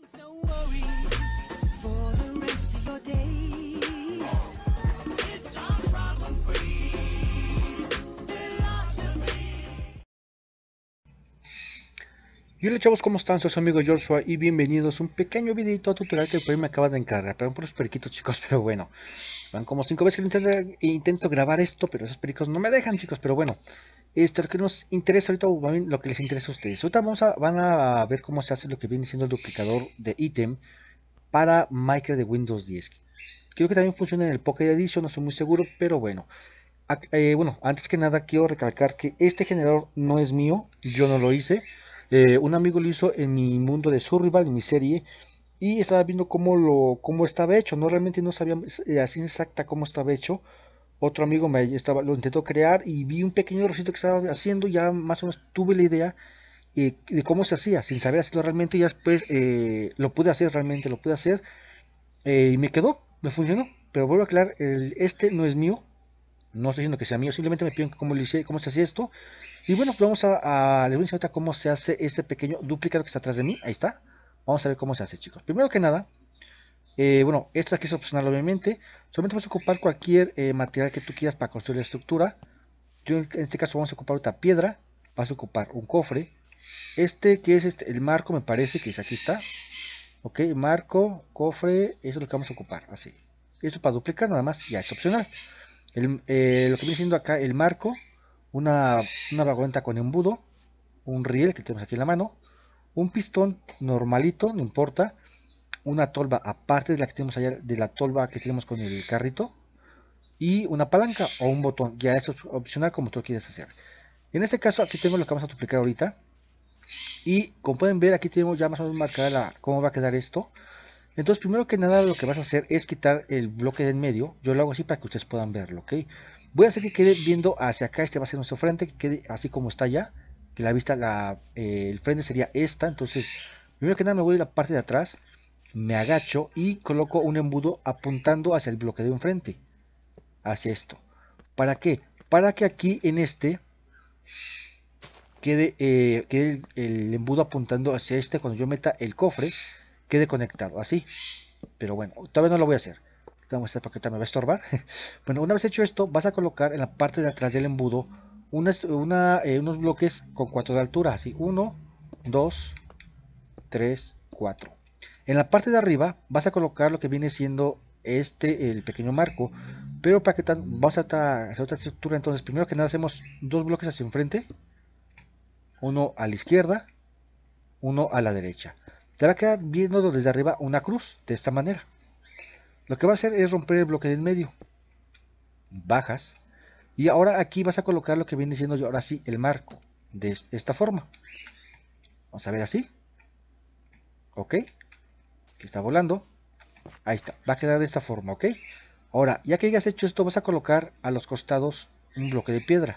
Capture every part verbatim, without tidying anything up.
Y hola chavos, ¿cómo están? Soy su amigo Joshua y bienvenidos a un pequeño videito tutorial que por ahí me acaba de encargar. Perdón por los periquitos, chicos, pero bueno. Van como cinco veces que intento, intento grabar esto, pero esos pericos no me dejan, chicos, pero bueno. Esto, lo que nos interesa ahorita, lo que les interesa a ustedes. Ahorita vamos a, van a ver cómo se hace lo que viene siendo el duplicador de ítem para Minecraft de Windows diez. Creo que también funciona en el Pocket Edition, no estoy muy seguro, pero bueno. Eh, bueno, antes que nada quiero recalcar que este generador no es mío, yo no lo hice. Eh, un amigo lo hizo en mi mundo de Survival, en mi serie, y estaba viendo cómo lo cómo estaba hecho. No, realmente no sabía eh, así exacta cómo estaba hecho. Otro amigo me estaba lo intentó crear y vi un pequeño rosito que estaba haciendo. Ya más o menos tuve la idea eh, de cómo se hacía, sin saber hacerlo realmente. Ya después eh, lo pude hacer, realmente lo pude hacer, eh, y me quedó, me funcionó. Pero vuelvo a aclarar, el, este no es mío. No estoy diciendo que sea mío, simplemente me piden cómo, lo hice, cómo se hacía esto. Y bueno, pues vamos a, a les voy a enseñar ahorita cómo se hace este pequeño duplicado que está atrás de mí. Ahí está. Vamos a ver cómo se hace, chicos. Primero que nada, eh, bueno, esto aquí es opcional obviamente. Solamente vas a ocupar cualquier eh, material que tú quieras para construir la estructura. Yo en este caso vamos a ocupar ahorita piedra. Vas a ocupar un cofre. Este que es este, el marco me parece que es aquí está. Ok, marco, cofre, eso es lo que vamos a ocupar, así. Esto para duplicar nada más, ya es opcional. El, eh, lo que viene siendo acá el marco, una, una vagoneta con embudo, un riel que tenemos aquí en la mano, un pistón normalito, no importa, una tolva aparte de la que tenemos allá, de la tolva que tenemos con el carrito, y una palanca o un botón, ya eso es opcional como tú quieres hacer. En este caso aquí tengo lo que vamos a duplicar ahorita, y como pueden ver aquí tenemos ya más o menos marcada la, cómo va a quedar esto. Entonces primero que nada lo que vas a hacer es quitar el bloque de en medio. Yo lo hago así para que ustedes puedan verlo, ¿ok? Voy a hacer que quede viendo hacia acá. Este va a ser nuestro frente, que quede así como está ya. Que la vista, la, eh, el frente sería esta. Entonces primero que nada me voy a la parte de atrás, me agacho y coloco un embudo apuntando hacia el bloque de enfrente, hacia esto. ¿Para qué? Para que aquí en este quede, eh, quede el, el embudo apuntando hacia este. Cuando yo meta el cofre quede conectado así. Pero bueno, todavía no lo voy a hacer. Vamos a hacer porque me va a estorbar. Bueno, una vez hecho esto, vas a colocar en la parte de atrás del embudo una, una, eh, unos bloques con cuatro de altura. Así, uno, dos, tres, cuatro. En la parte de arriba vas a colocar lo que viene siendo este, el pequeño marco. Pero para que tan, vamos a hacer otra estructura. Entonces, primero que nada hacemos dos bloques hacia enfrente. Uno a la izquierda, uno a la derecha. Te va a quedar viendo desde arriba una cruz, de esta manera. Lo que va a hacer es romper el bloque del medio. Bajas. Y ahora aquí vas a colocar lo que viene siendo ahora sí el marco. De esta forma. Vamos a ver así. Ok. Que está volando. Ahí está. Va a quedar de esta forma. Ok. Ahora, ya que hayas hecho esto, vas a colocar a los costados un bloque de piedra.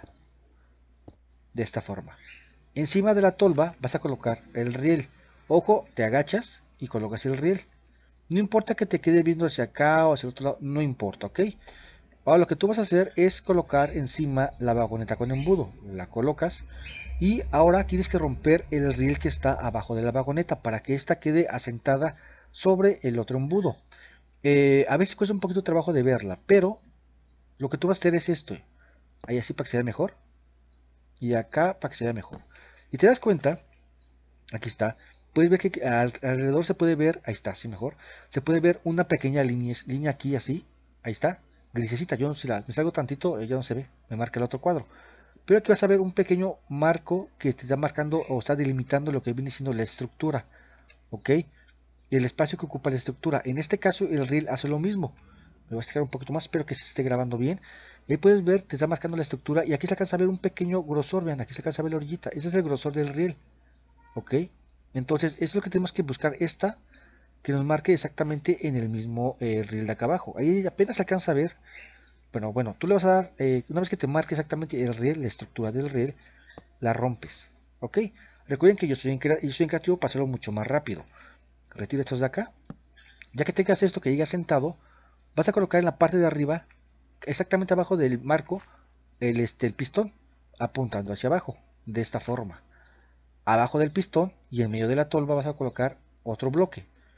De esta forma. Encima de la tolva vas a colocar el riel. Ojo, te agachas y colocas el riel. No importa que te quede viendo hacia acá o hacia el otro lado. No importa, ok. Ahora lo que tú vas a hacer es colocar encima la vagoneta con embudo. La colocas y ahora tienes que romper el riel que está abajo de la vagoneta para que ésta quede asentada sobre el otro embudo. Eh, a veces cuesta un poquito de trabajo de verla, pero lo que tú vas a hacer es esto. Ahí así para que se vea mejor. Y acá para que se vea mejor. Y te das cuenta, aquí está, puedes ver que alrededor se puede ver, ahí está, así mejor. Se puede ver una pequeña línea, línea aquí así, ahí está. Grisecita, yo no sé, la, me salgo tantito, ya no se ve, me marca el otro cuadro. Pero aquí vas a ver un pequeño marco que te está marcando o está delimitando lo que viene siendo la estructura, ¿ok? El espacio que ocupa la estructura. En este caso el reel hace lo mismo. Me voy a sacar un poquito más, espero que se esté grabando bien. Ahí puedes ver, te está marcando la estructura y aquí se alcanza a ver un pequeño grosor, vean, aquí se alcanza a ver la orillita. Ese es el grosor del reel, ¿ok? Entonces es lo que tenemos que buscar, esta que nos marque exactamente en el mismo eh, reel de acá abajo. Ahí apenas se alcanza a ver. Pero bueno, tú le vas a dar, eh, una vez que te marque exactamente el riel, la estructura del riel, la rompes, ¿ok? Recuerden que yo estoy en, yo estoy en creativo para hacerlo mucho más rápido. Retira estos de acá. Ya que tengas esto que llega sentado, vas a colocar en la parte de arriba, exactamente abajo del marco, el, este, el pistón, apuntando hacia abajo, de esta forma. Abajo del pistón y en medio de la tolva vas a colocar otro bloque.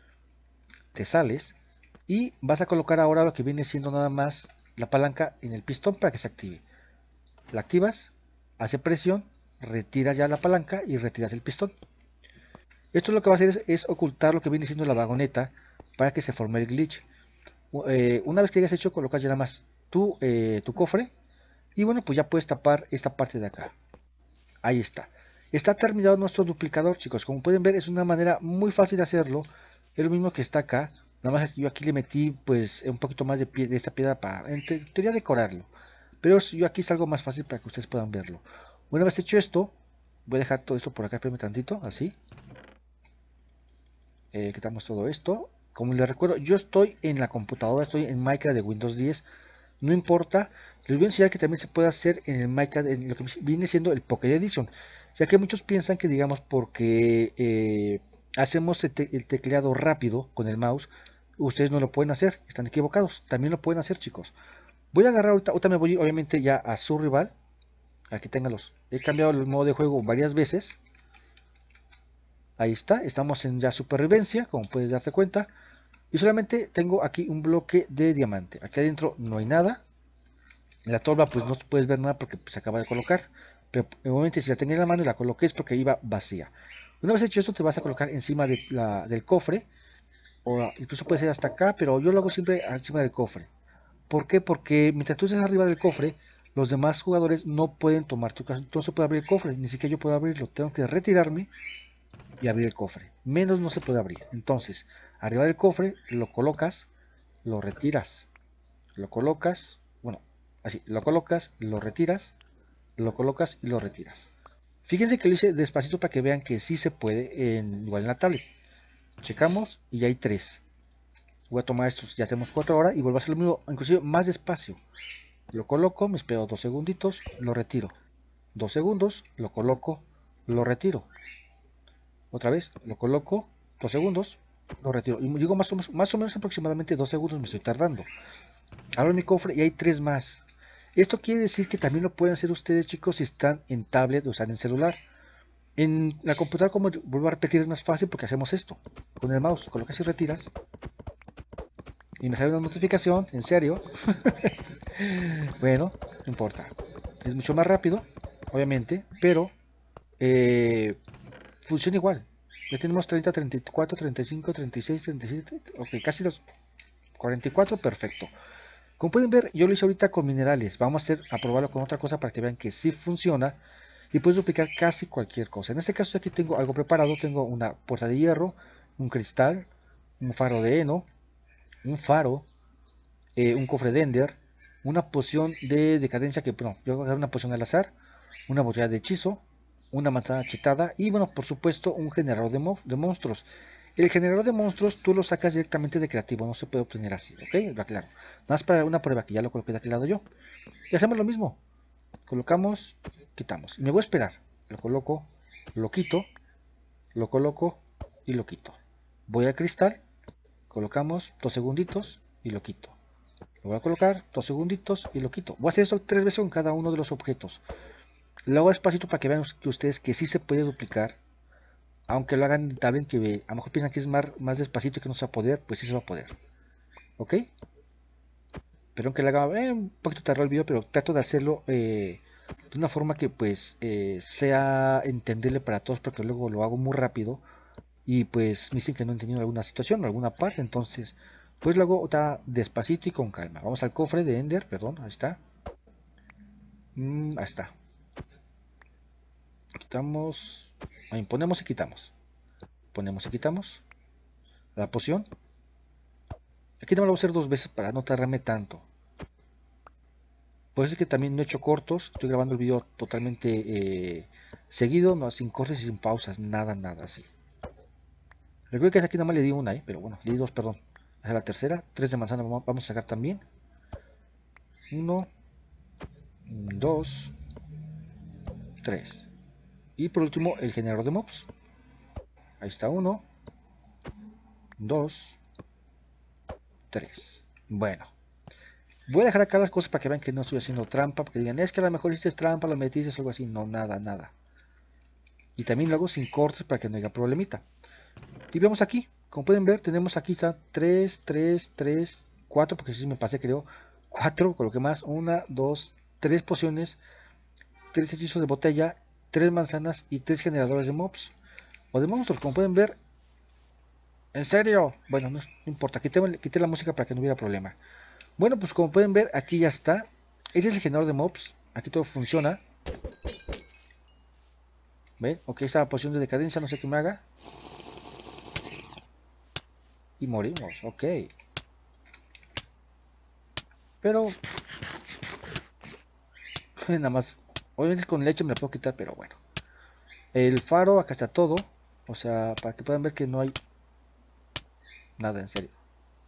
te sales y vas a colocar ahora lo que viene siendo nada más la palanca en el pistón para que se active. La activas, hace presión, retiras ya la palanca y retiras el pistón. Esto lo que va a hacer es, es ocultar lo que viene siendo la vagoneta para que se forme el glitch. Eh, una vez que hayas hecho, colocas ya nada más tu, eh, tu cofre y bueno, pues ya puedes tapar esta parte de acá. Ahí está. Está terminado nuestro duplicador, chicos. Como pueden ver, es una manera muy fácil de hacerlo. Es lo mismo que está acá. Nada más que yo aquí le metí pues un poquito más de, pie, de esta piedra para en teoría decorarlo. Pero yo aquí es algo más fácil para que ustedes puedan verlo. Una vez hecho esto, voy a dejar todo esto por acá, espérame tantito, así. Eh, quitamos todo esto. Como les recuerdo, yo estoy en la computadora, estoy en Minecraft de Windows diez. No importa, les voy a enseñar que también se puede hacer en el Minecraft, en lo que viene siendo el Pocket Edition. Ya que muchos piensan que, digamos, porque eh, hacemos el, te el tecleado rápido con el mouse, ustedes no lo pueden hacer, están equivocados, también lo pueden hacer, chicos. Voy a agarrar ahorita, ahorita me voy obviamente ya a su rival. Aquí téngalos, he cambiado el modo de juego varias veces. Ahí está, estamos en ya supervivencia, como puedes darte cuenta. Y solamente tengo aquí un bloque de diamante. Aquí adentro no hay nada. En la torba pues no puedes ver nada porque se acaba de colocar. Pero obviamente si la tenía en la mano y la coloqué es porque iba vacía. Una vez hecho esto te vas a colocar encima de la, del cofre. O incluso puede ser hasta acá, pero yo lo hago siempre encima del cofre. ¿Por qué? Porque mientras tú estés arriba del cofre, los demás jugadores no pueden tomar tu casa. No se puede abrir el cofre, ni siquiera yo puedo abrirlo. Tengo que retirarme y abrir el cofre. Menos no se puede abrir. Entonces, arriba del cofre lo colocas, lo retiras, lo colocas, bueno, así, lo colocas, lo retiras, lo colocas y lo retiras. Fíjense que lo hice despacito para que vean que sí se puede, en, igual en la tablet. Checamos y ya hay tres. Voy a tomar estos, ya tenemos cuatro ahora y vuelvo a hacer lo mismo, inclusive más despacio. Lo coloco, me espero dos segunditos, lo retiro. Dos segundos, lo coloco, lo retiro. Otra vez, lo coloco, dos segundos, lo retiro. Y digo más o menos, más o menos aproximadamente dos segundos me estoy tardando. Abro mi cofre y hay tres más. Esto quiere decir que también lo pueden hacer ustedes, chicos, si están en tablet o están en celular. En la computadora, como vuelvo a repetir, es más fácil porque hacemos esto. Con el mouse, colocas y retiras. Y me sale una notificación, en serio. Bueno, no importa. Es mucho más rápido, obviamente, pero eh, funciona igual. Ya tenemos treinta, treinta y cuatro, treinta y cinco, treinta y seis, treinta y siete. Ok, casi los cuarenta y cuatro, perfecto. Como pueden ver, yo lo hice ahorita con minerales. Vamos a, hacer, a probarlo con otra cosa para que vean que sí funciona. Y puedes duplicar casi cualquier cosa. En este caso aquí tengo algo preparado. Tengo una puerta de hierro, un cristal, un faro de heno, un faro, eh, un cofre de ender, una poción de decadencia que, bueno, yo voy a agarrar una poción al azar, una botella de hechizo, una manzana chetada y, bueno, por supuesto, un generador de, mo de monstruos. El generador de monstruos tú lo sacas directamente de creativo, no se puede obtener así, ¿ok? Lo aclaro. Nada más para una prueba que ya lo coloqué de aquel lado yo. Y hacemos lo mismo. Colocamos, quitamos. Y me voy a esperar. Lo coloco, lo quito, lo coloco y lo quito. Voy al cristal, colocamos dos segunditos y lo quito. Lo voy a colocar dos segunditos y lo quito. Voy a hacer eso tres veces con cada uno de los objetos. Lo hago despacito para que vean que ustedes que sí se puede duplicar. Aunque lo hagan en tablet, que a lo mejor piensan que es más, más despacito y que no se va a poder, pues sí se va a poder. ¿Ok? Pero aunque lo haga eh, un poquito tardado el video, pero trato de hacerlo eh, de una forma que pues eh, sea entendible para todos, porque luego lo hago muy rápido y pues me dicen que no he entendido alguna situación o alguna parte, entonces pues lo hago está despacito y con calma. Vamos al cofre de Ender, perdón, ahí está. Mm, ahí está. Quitamos, ahí ponemos y quitamos. Ponemos y quitamos la poción. Aquí no lo voy a hacer dos veces para no tardarme tanto. Por eso es que también no he hecho cortos. Estoy grabando el video totalmente eh, seguido, no, sin cortes y sin pausas, nada, nada así. Recuerdo que aquí nada más le di una, ¿eh? Pero bueno, le di dos, perdón. Esa es la tercera. Tres de manzana vamos a sacar también. Uno, dos, tres. Y por último, el generador de mobs. Ahí está uno, dos, tres. Bueno. Voy a dejar acá las cosas para que vean que no estoy haciendo trampa, porque digan, es que a lo mejor hiciste trampa, lo metiste, algo así. No, nada, nada. Y también lo hago sin cortes para que no haya problemita. Y vemos aquí, como pueden ver, tenemos aquí está tres, tres, tres, cuatro, porque si me pasé creo, cuatro, coloqué más, una, dos, tres pociones, tres hechizos de botella, tres manzanas y tres generadores de mobs o de monstruos, como pueden ver. ¿En serio? Bueno, no, no importa, quité, quité la música para que no hubiera problema. Bueno, pues como pueden ver, aquí ya está. Ese es el generador de mobs, aquí todo funciona. ¿Ven? Ok, esa poción de decadencia, no sé qué me haga. Y morimos, ok. Pero, nada más, obviamente con leche me la puedo quitar, pero bueno. El faro, acá está todo. O sea, para que puedan ver que no hay nada, en serio.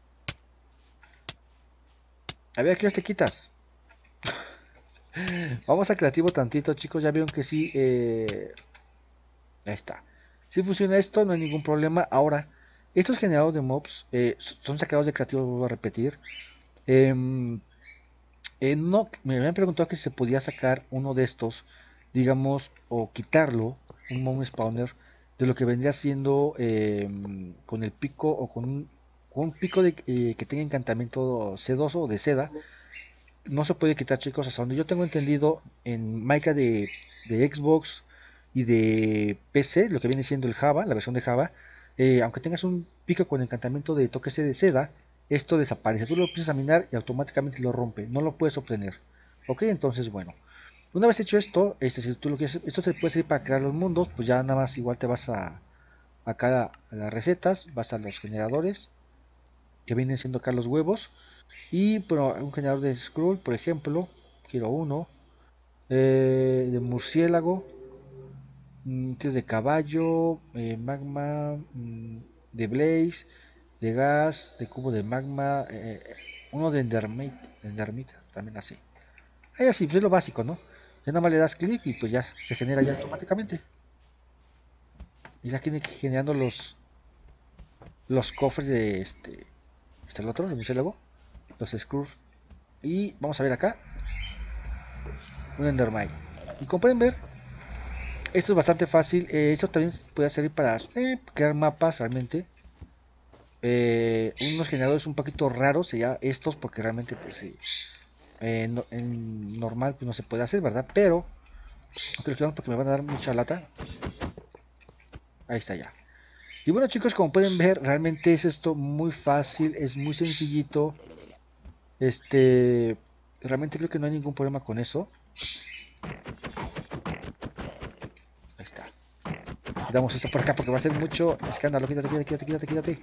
A ver, ¿qué te quitas? Vamos a creativo tantito, chicos. Ya vieron que sí. Eh... Ahí está. Si funciona esto, no hay ningún problema. Ahora, estos generadores de mobs eh, son sacados de creativo, vuelvo a repetir. Eh, eh, no, me habían preguntado que si se podía sacar uno de estos, digamos, o quitarlo, un mob spawner, de lo que vendría siendo eh, con el pico o con un, con un pico de, eh, que tenga encantamiento sedoso o de seda. No se puede quitar, chicos, hasta donde yo tengo entendido en Minecraft de, de Xbox y de P C, lo que viene siendo el Java, la versión de Java, eh, aunque tengas un pico con encantamiento de toque de seda, esto desaparece. Tú lo empiezas a minar y automáticamente lo rompe, no lo puedes obtener. Ok, entonces bueno, una vez hecho esto, este, si tú lo quieres, esto te puede servir para crear los mundos, pues ya nada más igual te vas a acá a las recetas, vas a los generadores, que vienen siendo acá los huevos, y pero un generador de scroll, por ejemplo, quiero uno, eh, de murciélago, mm, de caballo, eh, magma, mm, de blaze, de gas, de cubo de magma, eh, uno de endermite, endermite, también así. Ahí así, pues es lo básico, ¿no? Ya nada más le das clic y pues ya se genera ya automáticamente. Y ya tiene que ir generando los los cofres de este, este el otro, el murciélago, los screws. Y vamos a ver acá, un endermite. Y como pueden ver, esto es bastante fácil. Eh, esto también puede servir para eh, crear mapas realmente. Eh, unos generadores un poquito raros sería estos, porque realmente pues sí, eh, no, en normal pues no se puede hacer, ¿verdad? Pero creo que vamos porque me van a dar mucha lata. Ahí está ya. Y bueno, chicos, como pueden ver, realmente es esto muy fácil, es muy sencillito. Este, realmente creo que no hay ningún problema con eso. Ahí está. Damos esto por acá porque va a ser mucho escándalo. Quítate, quítate, quítate, quítate, quítate.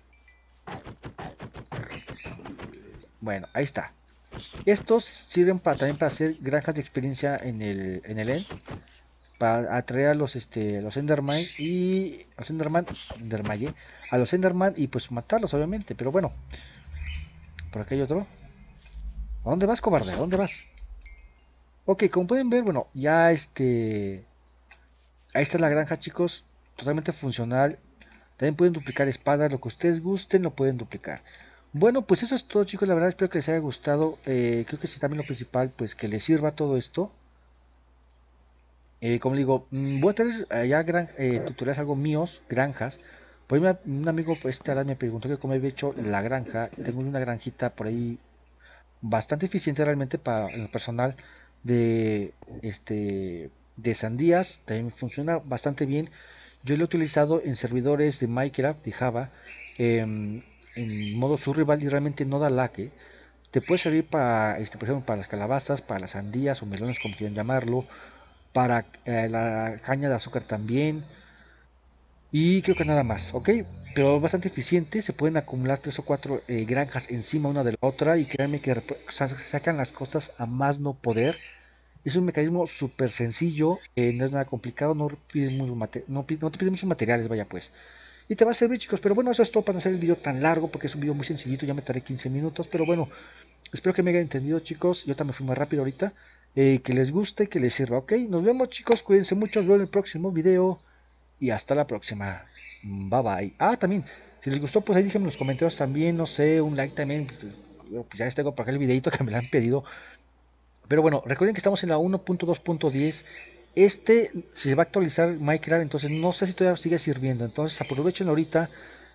Bueno, ahí está. Estos sirven para, también para hacer granjas de experiencia en el, en el end. Para atraer a los, este, los Enderman y... Los Enderman... Endermaye, a los Enderman y pues matarlos, obviamente. Pero bueno. Por acá hay otro. ¿A dónde vas, cobarde? ¿A dónde vas? Ok, como pueden ver, bueno, ya este... Ahí está la granja, chicos. Totalmente funcional. También pueden duplicar espadas, lo que ustedes gusten, lo pueden duplicar. Bueno, pues eso es todo, chicos. La verdad espero que les haya gustado. Eh, creo que sí, también lo principal, pues que les sirva todo esto. Eh, como digo, mm, voy a tener allá gran, eh, tutoriales algo míos, granjas. Por ahí me- un amigo pues, esta vez me preguntó que cómo había hecho la granja. Tengo una granjita por ahí bastante eficiente realmente para el personal de este de sandías. También funciona bastante bien. Yo lo he utilizado en servidores de Minecraft, de Java, em, en modo survival y realmente no da lag. eh. Te puede servir para, este, por ejemplo, para las calabazas, para las sandías o melones, como quieran llamarlo, para eh, la caña de azúcar también, y creo que nada más, ¿ok? Pero bastante eficiente, se pueden acumular tres o cuatro eh, granjas encima una de la otra y créanme que sacan las cosas a más no poder. Es un mecanismo súper sencillo, eh, no es nada complicado, no, pide no, no te pide muchos materiales, vaya pues. Y te va a servir, chicos, pero bueno, eso es todo para no hacer el video tan largo porque es un video muy sencillito, ya me tardé quince minutos, pero bueno, espero que me hayan entendido, chicos. Yo también fui más rápido ahorita. Eh, que les guste, que les sirva, ¿ok? Nos vemos, chicos. Cuídense mucho. Nos vemos en el próximo video. Y hasta la próxima. Bye bye. Ah, también. Si les gustó, pues ahí déjenme en los comentarios también. No sé, un like también. Pues ya les tengo para acá el videito que me lo han pedido. Pero bueno, recuerden que estamos en la uno punto dos punto diez. Este se va a actualizar Minecraft. Entonces no sé si todavía sigue sirviendo. Entonces aprovechen ahorita.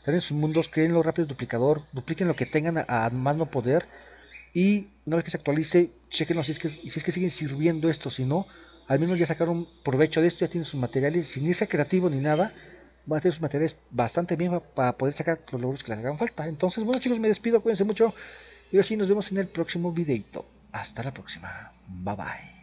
Están en sus mundos, creen lo rápido duplicador, dupliquen lo que tengan a, a más no poder. Y una vez que se actualice, chequenlo si es que, si es que siguen sirviendo esto. Si no, al menos ya sacaron provecho de esto, ya tienen sus materiales, sin irse creativo ni nada. Van a tener sus materiales bastante bien para poder sacar los logros que les hagan falta. Entonces, bueno chicos, me despido, cuídense mucho. Y así nos vemos en el próximo videito. Hasta la próxima. Bye bye.